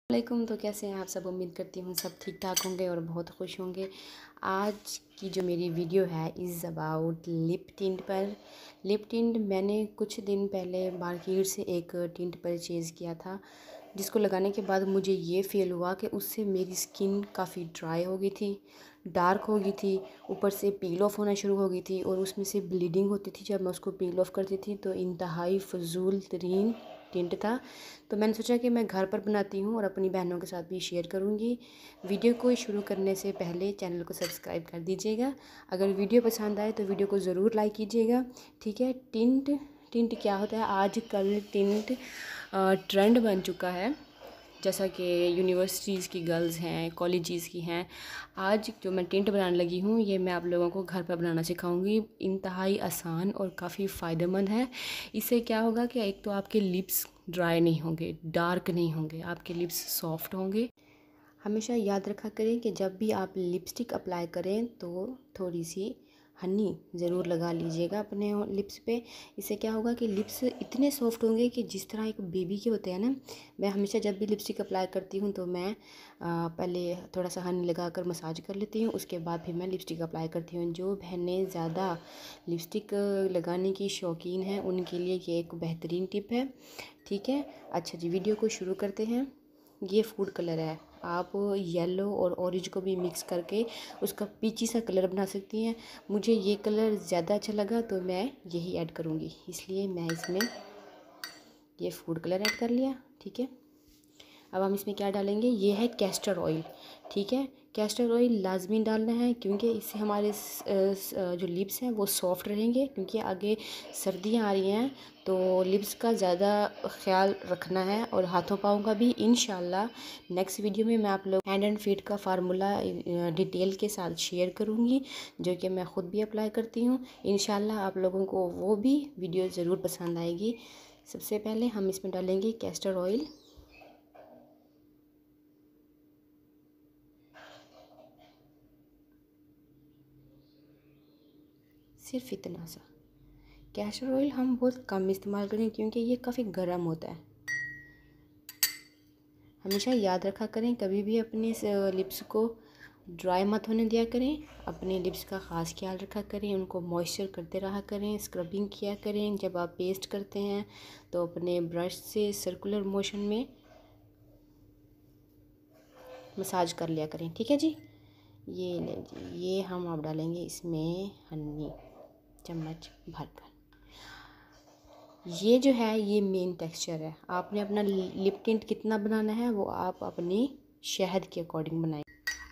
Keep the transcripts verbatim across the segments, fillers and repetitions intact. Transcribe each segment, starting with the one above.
वालेकुम। तो कैसे हैं आप सब? उम्मीद करती हूँ सब ठीक ठाक होंगे और बहुत खुश होंगे। आज की जो मेरी वीडियो है इज़ अबाउट लिप टिंट पर। लिप टिंट मैंने कुछ दिन पहले मार्केट से एक टिंट परचेज़ किया था, जिसको लगाने के बाद मुझे ये फ़ील हुआ कि उससे मेरी स्किन काफ़ी ड्राई हो गई थी, डार्क हो गई थी, ऊपर से पील ऑफ होना शुरू हो गई थी और उसमें से ब्लीडिंग होती थी जब मैं उसको पील ऑफ करती थी। तो इंतहाई फजूल तरीन टिंट था। तो मैंने सोचा कि मैं घर पर बनाती हूँ और अपनी बहनों के साथ भी शेयर करूँगी। वीडियो को शुरू करने से पहले चैनल को सब्सक्राइब कर दीजिएगा। अगर वीडियो पसंद आए तो वीडियो को ज़रूर लाइक कीजिएगा, ठीक है। टिंट टिंट क्या होता है? आजकल टिंट ट्रेंड बन चुका है, जैसा कि यूनिवर्सिटीज़ की गर्ल्स हैं, कॉलेजेस की हैं। आज जो मैं टिंट बनाने लगी हूँ ये मैं आप लोगों को घर पर बनाना सिखाऊंगी। इंतहाई आसान और काफ़ी फ़ायदेमंद है। इससे क्या होगा कि एक तो आपके लिप्स ड्राई नहीं होंगे, डार्क नहीं होंगे, आपके लिप्स सॉफ्ट होंगे। हमेशा याद रखा करें कि जब भी आप लिपस्टिक अप्लाई करें तो थोड़ी सी हनी ज़रूर लगा लीजिएगा अपने लिप्स पे। इससे क्या होगा कि लिप्स इतने सॉफ्ट होंगे कि जिस तरह एक बेबी के होते हैं ना। मैं हमेशा जब भी लिपस्टिक अप्लाई करती हूँ तो मैं आ, पहले थोड़ा सा हनी लगा कर मसाज कर लेती हूँ, उसके बाद फिर मैं लिपस्टिक अप्लाई करती हूँ। जो बहनें ज़्यादा लिपस्टिक लगाने की शौकीन हैं उनके लिए ये एक बेहतरीन टिप है, ठीक है। अच्छा जी, वीडियो को शुरू करते हैं। ये फूड कलर है, आप येलो और ऑरेंज को भी मिक्स करके उसका पीची सा कलर बना सकती हैं। मुझे ये कलर ज़्यादा अच्छा लगा तो मैं यही ऐड करूँगी, इसलिए मैं इसमें ये फूड कलर ऐड कर लिया, ठीक है। अब हम इसमें क्या डालेंगे? ये है कैस्टर ऑयल, ठीक है। कैस्टर ऑयल लाजमी डालना है क्योंकि इससे हमारे जो लिप्स हैं वो सॉफ्ट रहेंगे, क्योंकि आगे सर्दियाँ आ रही हैं तो लिप्स का ज़्यादा ख्याल रखना है और हाथों पाँव का भी। इंशाल्लाह नेक्स्ट वीडियो में मैं आप लोग हैंड एंड फीट का फार्मूला डिटेल के साथ शेयर करूँगी, जो कि मैं ख़ुद भी अप्लाई करती हूँ। इंशाल्लाह आप लोगों को वो भी वीडियो ज़रूर पसंद आएगी। सबसे पहले हम इसमें डालेंगे कैस्टर ऑयल। सिर्फ इतना सा कैस्टर ऑयल हम बहुत कम इस्तेमाल करें क्योंकि ये काफ़ी गर्म होता है। हमेशा याद रखा करें, कभी भी अपने लिप्स को ड्राई मत होने दिया करें। अपने लिप्स का ख़ास ख्याल रखा करें, उनको मॉइस्चर करते रहा करें, स्क्रबिंग किया करें। जब आप पेस्ट करते हैं तो अपने ब्रश से सर्कुलर मोशन में मसाज कर लिया करें, ठीक है जी। ये लें जी, ये हम अब डालेंगे इसमें हनी चम्मच भरकर। ये जो है ये मेन टेक्सचर है। आपने अपना लिप टिंट कितना बनाना है वो आप अपनी शहद के अकॉर्डिंग बनाएं।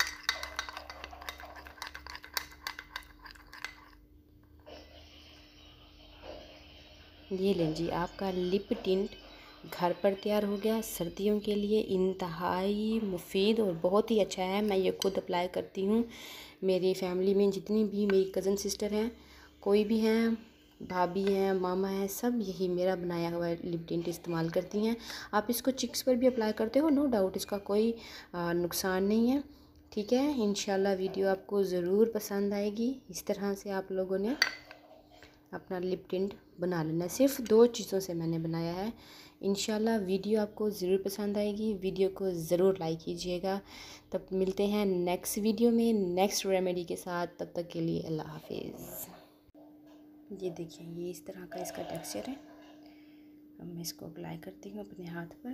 ये लें जी, आपका लिप टिंट घर पर तैयार हो गया। सर्दियों के लिए इंतहाई मुफीद और बहुत ही अच्छा है। मैं ये खुद अप्लाई करती हूँ। मेरी फैमिली में जितनी भी मेरी कज़न सिस्टर हैं, कोई भी हैं, भाभी हैं, मामा हैं, सब यही मेरा बनाया हुआ लिप टिंट इस्तेमाल करती हैं। आप इसको चिक्स पर भी अप्लाई करते हो, नो डाउट, इसका कोई नुकसान नहीं है, ठीक है। इंशाल्लाह वीडियो आपको ज़रूर पसंद आएगी। इस तरह से आप लोगों ने अपना लिप टिंट बना लेना है। सिर्फ दो चीज़ों से मैंने बनाया है। इंशाल्लाह वीडियो आपको ज़रूर पसंद आएगी। वीडियो को ज़रूर लाइक कीजिएगा। तब मिलते हैं नेक्स्ट वीडियो में नेक्स्ट रेमेडी के साथ। तब तक के लिए अल्लाह हाफिज़। ये देखिए, ये इस तरह का इसका टेक्सचर है। अब मैं इसको अप्लाई करती हूँ अपने हाथ पर।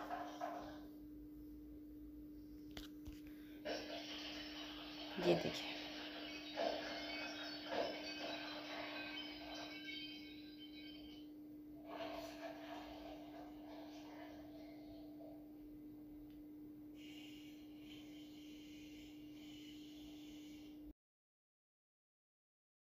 ये देखिए।